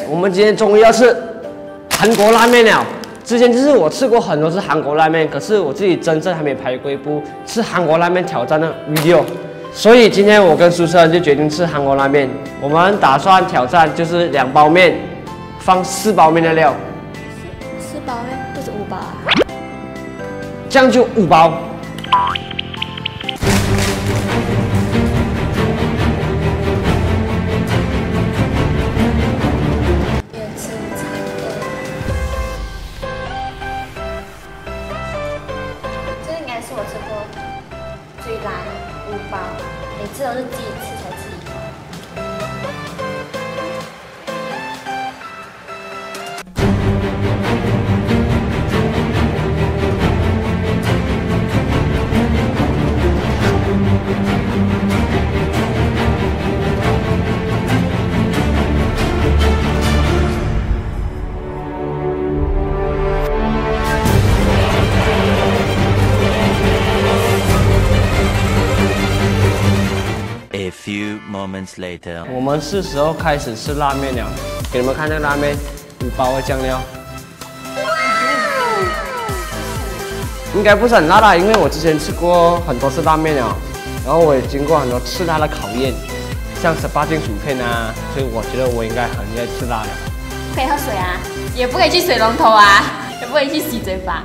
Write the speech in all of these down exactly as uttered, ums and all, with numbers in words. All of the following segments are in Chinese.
我们今天终于要吃韩国拉面了。之前就是我吃过很多次韩国拉面，可是我自己真正还没拍过一部吃韩国拉面挑战的 video。所以今天我跟苏生就决定吃韩国拉面。我们打算挑战就是两包面，放四包面的料。 四包面不是五包啊？ 这样就五包。 是我吃过最辣的五包，每次都是第一次才吃一包。 A few moments later， 我们是时候开始吃拉面了，给你们看这个拉面，五包的酱料，应该不是很辣啦，因为我之前吃过很多次拉面了，然后我也经过很多次辣的考验，像十八禁薯片啊，所以我觉得我应该很愿意吃辣的。 可以喝水啊，也不可以去水龙头啊，也不可以去洗嘴巴。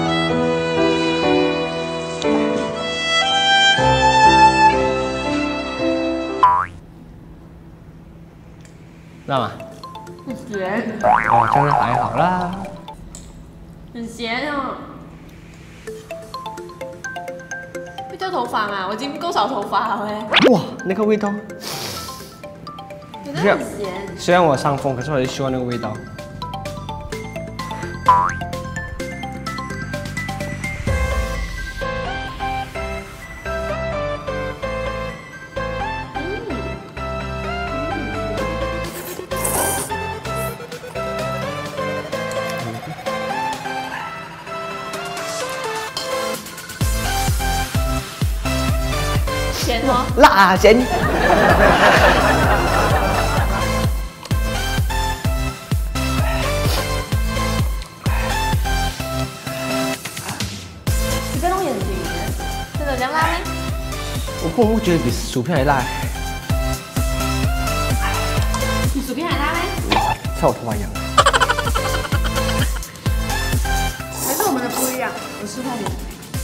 知道吗？ 很咸。 哦，这样还好啦。 很咸哦。会掉头发吗？我已经不够少头发了哎。 哇，那个味道。 真的很咸。 虽然我伤风，可是我很喜欢那个味道。 咸哦， 辣啊咸。 你在弄眼睛，真的这样辣吗？ 我不不觉得比薯片还辣。 比薯片还辣吗？ 像我头发一样。 还是我们的不一样，我吃后面。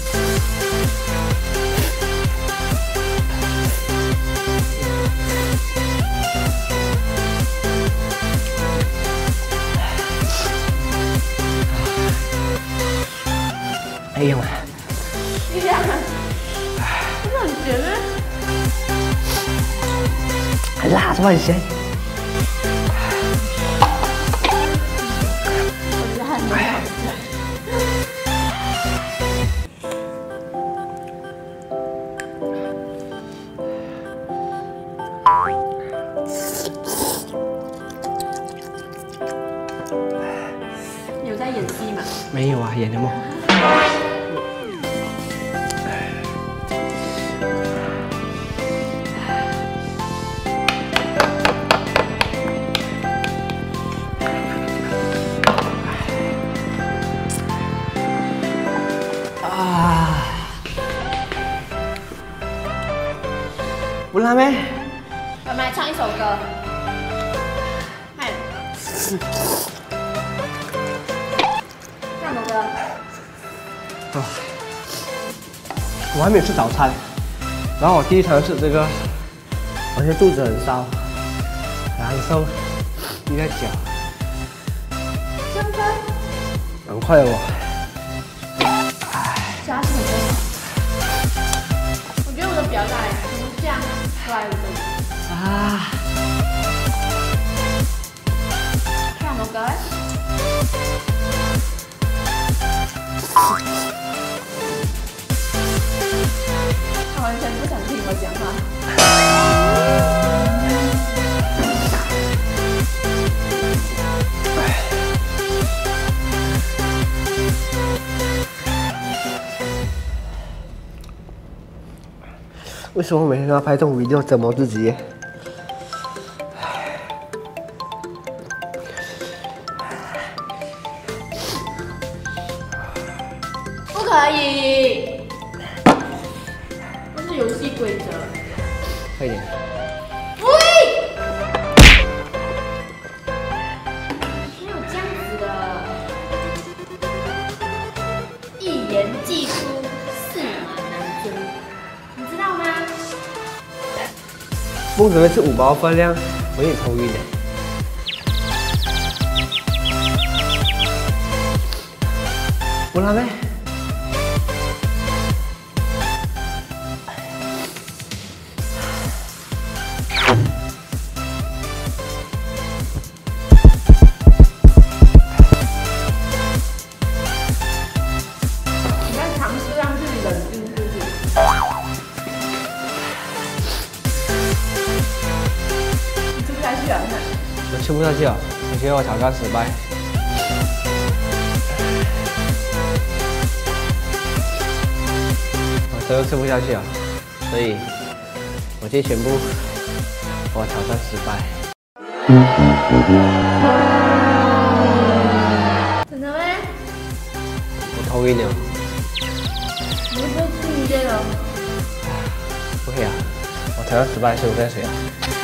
哎呀妈！ 一样，真的很咸吗？ 很辣，是不是很咸？ 我觉得还蛮好吃。你有在演戏吗？ 没有啊，演的吗？ 啊！不辣咩？ 我们来唱一首歌。嗨。唱什么歌？ 啊！我还没有吃早餐，然后我第一尝试这个，我现在肚子很烧，然后有点脚， 这样快？ 蛮快的我。 加什么？我觉得我的表达怎么这样歪的？ 啊！ 唱什么歌？他完全不想听我讲话。 为什么每天都要拍这种 video 折磨自己？ 而已。这是游戏规则。 快点。 喂！没有这样子的。一言既出，驷马难追，你知道吗？ 梦可能是五包分量，我有点头晕的。不拉妹。 你要尝试让自己冷静，是不是？你吃不下去啊？ 我吃不下去啊！我觉得我挑战失败。我都吃不下去啊，所以我就宣布我挑战失败。 真的吗？ 我头晕了。 你不会注意这个？ 不可以啊！我挑战失败，所以我在水啊。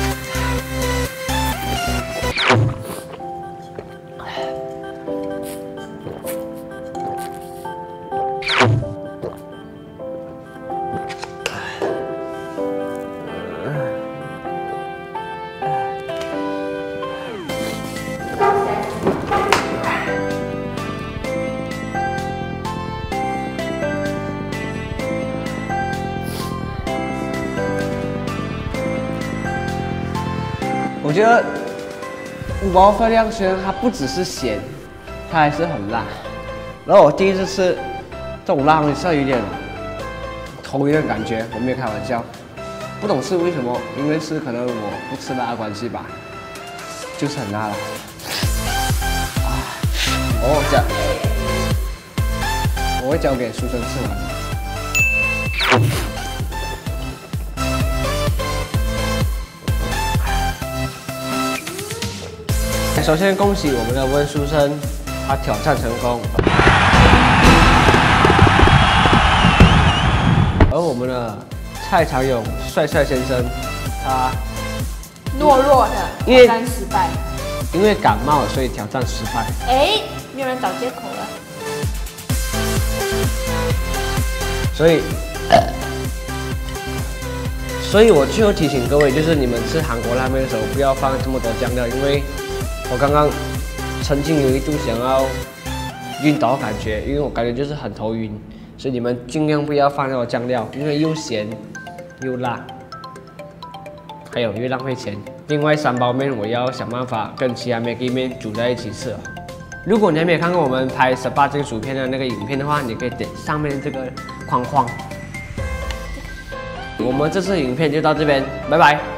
我觉得五包分量虽然它不只是咸，它还是很辣。然后我第一次吃这种辣东西，是有点头晕的感觉，我没有开玩笑。不懂是为什么，因为是可能我不吃辣的关系吧，就是很辣了。哦，这样，我会交给书生吃完。首先恭喜我们的温书生，他挑战成功。而我们的蔡长勇帅帅先生，他懦弱的因为挑战失败。 因为感冒，所以挑战失败。 哎，没有人找借口了。 所以，所以我最后提醒各位，就是你们吃韩国拉面的时候，不要放这么多酱料，因为我刚刚曾经有一度想要晕倒感觉，因为我感觉就是很头晕，所以你们尽量不要放那种酱料，因为又咸又辣，还有又浪费钱。另外三包面我要想办法跟其他 Maggi 面煮在一起吃哦。如果你还没有看过我们拍十八斤薯片的那个影片的话，你可以点上面这个框框。我们这次影片就到这边，拜拜。